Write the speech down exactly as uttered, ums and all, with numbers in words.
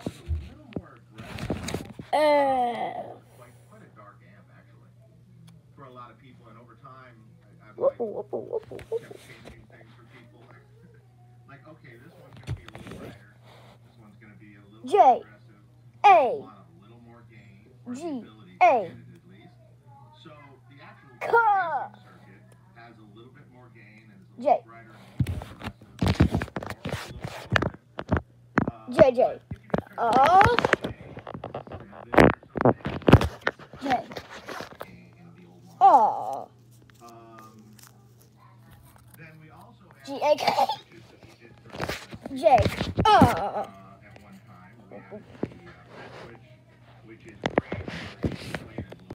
Uh. Whoopple, whoopple, whoopple, whoopple. J A G A Car J J J uh J uh G A K J uh